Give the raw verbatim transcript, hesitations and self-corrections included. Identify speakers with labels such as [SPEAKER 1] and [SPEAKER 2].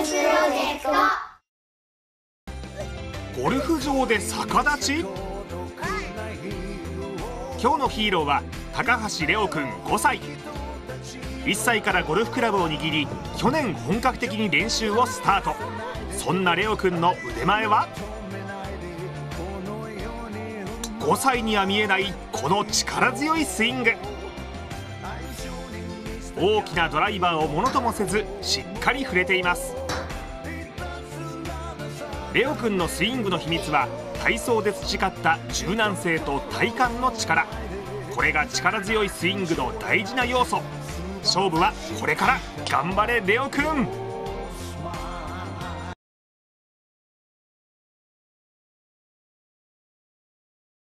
[SPEAKER 1] スプロジェクト。
[SPEAKER 2] ゴルフ場で逆立ち。今日のヒーローは高橋レオくんごさい。いっさいからゴルフクラブを握り、去年本格的に練習をスタート。そんなレオくんの腕前は、ごさいには見えないこの力強いスイング。大きなドライバーをものともせずしっかり振れています。レオくんのスイングの秘密は体操で培った柔軟性と体幹の力。これが力強いスイングの大事な要素。勝負はこれから。頑張れレオくん。